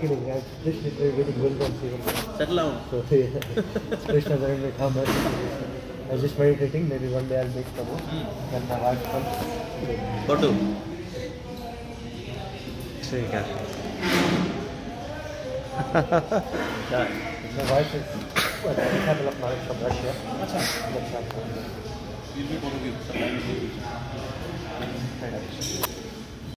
kidding. I just literally getting well done. Settle down. So yeah, Krishna doesn't make how much. I was just meditating. Maybe one day I'll make some more. When my wife comes. Go to. ठीक है. My wife is a couple of knowledge from Russia. अच्छा. That's not You'll be